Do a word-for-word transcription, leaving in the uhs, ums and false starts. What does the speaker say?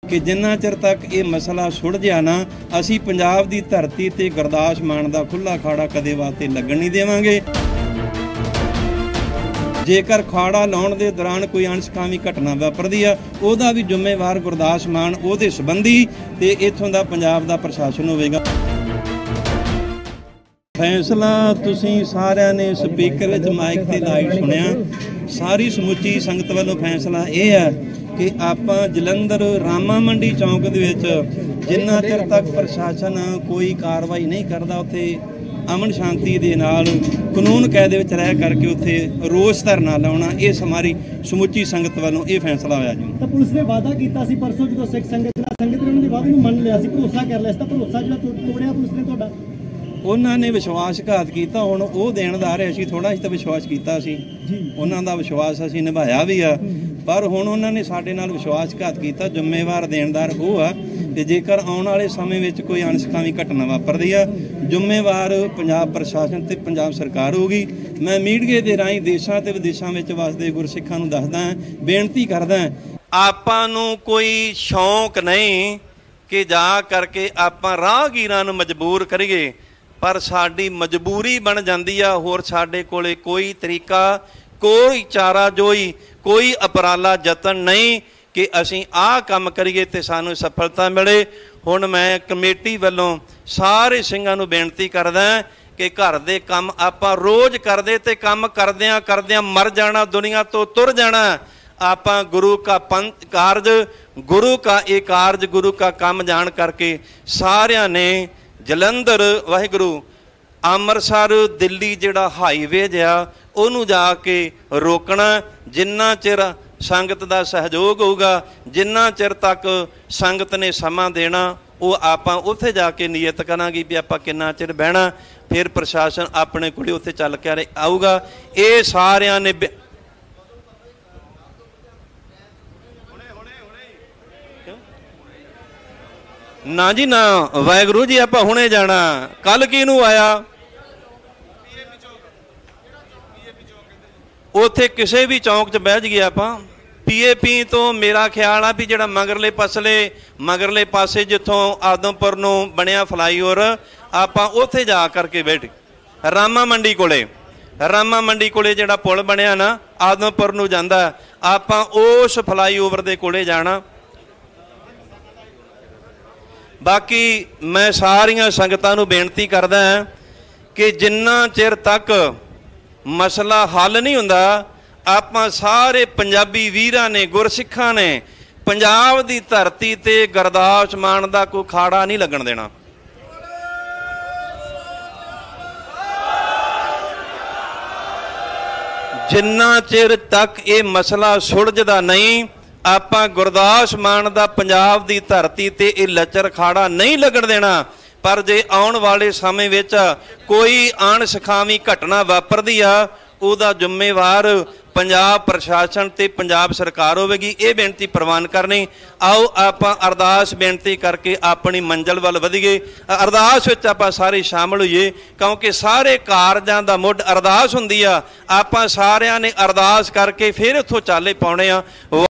कि जिन्ना चिर तक ये मसला सुलझिया ना असी पंजाब की धरती ते गुरदास मान का खुला खाड़ा कदे वास्ते लगन नहीं देवांगे। जेकर खाड़ा लाउण दे दौरान कोई अणसुखावी घटना वापरदी आ उहदा भी जिम्मेवार गुरदास मान उहदे संबंधी ते इत्थों दा पंजाब दा प्रशासन होवेगा। फैसला तुसीं सारिਆਂ ने स्पीकर विच माइक ते लाइव सुनिया। सारी समुची संगत वालों फैसला यह है कि आपां जलंधर रामा मंडी चौंक दे विच जिन्ना चिर तक प्रशासन कोई कार्रवाई नहीं करता उत्थे अमन शांति दे नाल कानून कायदे विच रह करके उत्थे रोस धरना लाउणा ये हमारी समुची संगत वालों ये फैसला होया जी। तो पुलिस ने वादा किया सी परसों जो सिख संगत संगत ने उन्होंने वादे नूं मन लिया सी भरोसा कर लिया सी भरोसा जिहड़ा तोड़िया पुलिस ने तुहाडा उन्होंने विश्वासघात किया। हुण वो देणदार है असीं थोड़ा असीं तां विश्वास किया सी उन्हां दा विश्वास असीं निभाया भी आ पर हुण उन्होंने साडे नाल विश्वासघात किया। जिम्मेवार देणदार वो आ कि जेकर आउण वाले समय विच कोई अणसुखावी घटना वापरदी आ जिम्मेवार पंजाब प्रशासन ते पंजाब सरकार होगी। मैं मीडिया के राही देशां ते विदेशां विच वसदे गुरसिखां नूं दसदा बेनती करदा आपां नूं कोई शौक नहीं कि जा करके आपां राहगीरां नूं मजबूर करिए पर साडी मजबूरी बन जाती है। होर साडे कोले कोई तरीका कोई चारा जोई कोई उपराला जतन नहीं कि असीं आ काम करिए ते सानूं सफलता मिले। हुण मैं कमेटी वालों सारे सिंघां नूं बेनती करदा कि घर दे काम आपां रोज़ करदे ते काम करदियां करदियां मर जाना दुनिया तो तुर जाना। आपां गुरु का पंथ कारज गुरु का ये कारज गुरु का काम जान करके सारियां ने जलंधर वाहिगुरु अमृतसर दिल्ली जिहड़ा हाईवे जिहा उहनूं जाके रोकना। जिन्ना चिर संगत का सहयोग होगा जिन्ना चिर तक संगत ने समा देना वो आपां उत्थे जाके नीयत करांगे भी आपां किन्ना चिर बहना फिर प्रशासन अपने कोले उत्थे चल के आऊगा। ये सारियां ने ना जी ना वाहिगुरू जी आपां हुणे जाना कल किहनूं आया उत्थे किसी भी चौंक च बह गए आपां पी ए पी तो मेरा ख्याल आ भी जिहड़ा मगरले पासले मगरले पासे जिथों आदमपुर नूं बनिया फ्लाईओवर आपां उत्थे जा करके बैठे रामा मंडी कोले रामा मंडी कोले जिहड़ा पुल बनिया ना आदमपुर नूं जांदा आपां उस फ्लाईओवर दे कोले जाना। बाकी मैं सारियां संगतां नूं बेनती करदा कि जिन्ना चिर तक मसला हल नहीं हुंदा आपां सारे पंजाबी वीरां ने गुरसिखां ने पंजाब दी धरती ते गुरदास मान दा कोई खाड़ा नहीं लगन देना। जिन्ना चिर तक ये मसला सुलझदा नहीं आपां गुरदास मान दा पंजाब दी धरती ते ये लचर खाड़ा नहीं लगन देना। पर जे आउण वाले समय विच कोई अणसुखावी घटना वापरदी आ उहदा जिम्मेवार पंजाब प्रशासन ते पंजाब सरकार होवेगी। ये बेनती प्रवान करनी। आओ आपां अरदास बेनती करके अपनी मंजिल वल वधीए। अरदास विच आपां सारे शामिल होइए क्योंकि सारे कारजां दा मुੱਢ अरदास हुंदी आ। आपां सारिआं ने अरदास करके फिर इत्थों चाले पाउणे आ।